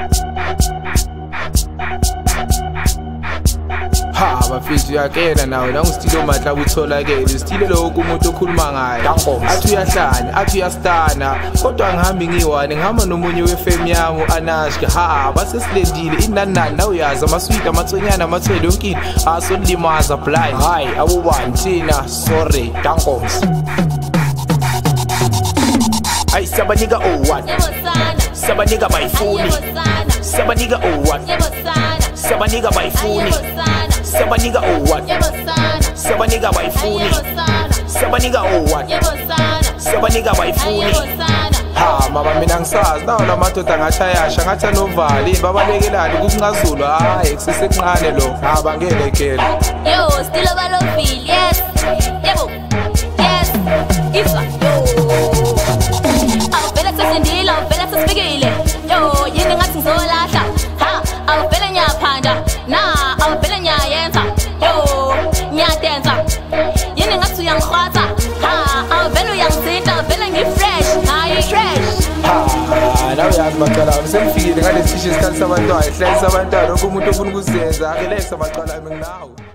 Ha bafethu uyakela nawe la ngistilo matla utholakele sithile lokho umuntu okhuluma ngaye athi uyahlanya athi uyastana kodwa ngihambi ngiwane ngihamba nomunye weFM yami uAnashka ha basesilendile inanani la uyazi amasweet amathonyana amathwele yonkini asolimaza blind hayi awubani thina sorry dankoms ay sabanika o1 sabanika bayifuni sabanika o1 sabanika bayifuni sabanika o1 sabanika bayifuni sabanika o1 sabanika bayifuni ha mama mina ngisazi nawo lamadoda ngathayasha ngathi novali babalekelayo kukunqazulu hayi kusesencane lo ha bangelekele yo still abalovile yes yebo yes ifa awuvela sesindile awuvela sesifikile yo yini ngathi ngizolahla ha awuvela nyaphanda na awuvela nyayenza yo nyadenza yini ngathi uyangkhwatha ha awuvela uyangithinta vela ngifresh hayi fresh ha la uyazi baqala semfikile ngalesi sisho isikhathi sabantwana ihlalisa abantwana lokho umuntu ofuna ukuzenza akelexa baqala mina nawe